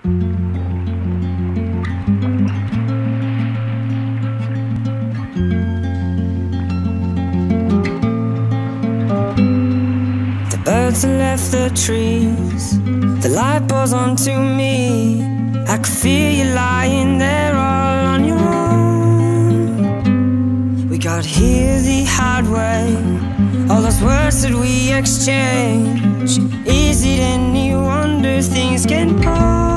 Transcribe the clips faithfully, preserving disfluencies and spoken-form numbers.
The birds have left the trees, the light pours onto me. I could feel you lying there all on your own. We got here the hard way, all those words that we exchange. Is it any wonder things get broke?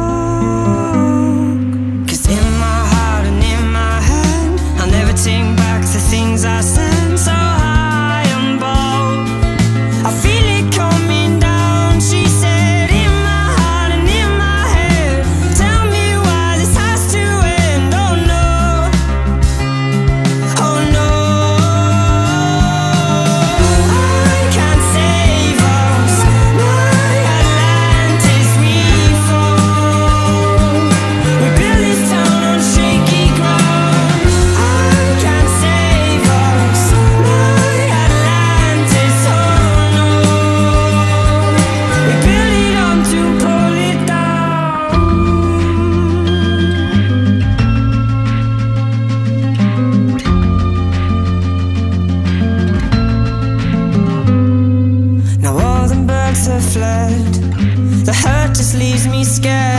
Cause in my heart and in my head, I'll never take back the things I said. So high and bold, I feel it coming down, she said. In my heart and in my head, tell me why this has to end. Oh no, oh no, I can't save us, my Atlantis, we fall. We build this town on shaky ground. I can't save us, my Atlantis, oh no. We build it up to pull it down. Now all the birds have fled, the hurt just leaves me scared.